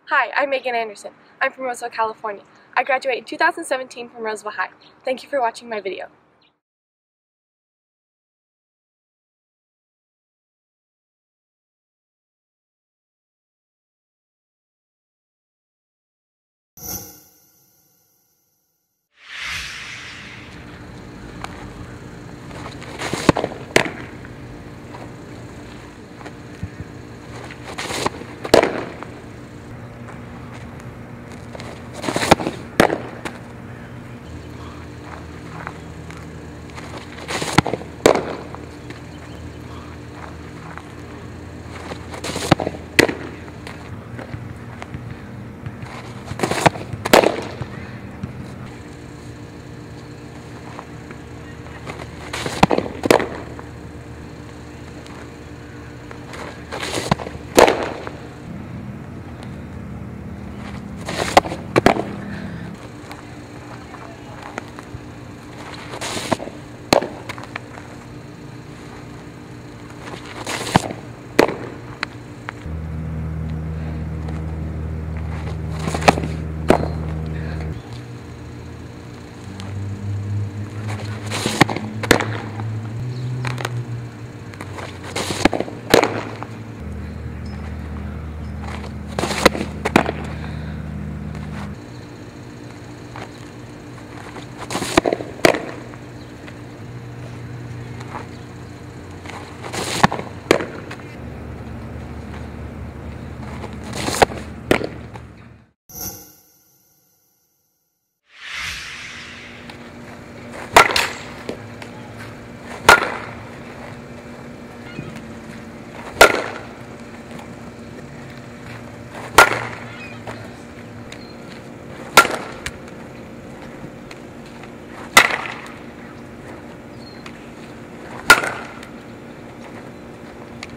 Hi, I'm Megan Anderson. I'm from Roseville, California. I graduated in 2017 from Roseville High. Thank you for watching my video.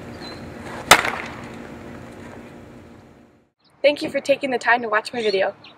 Thank you for taking the time to watch my video.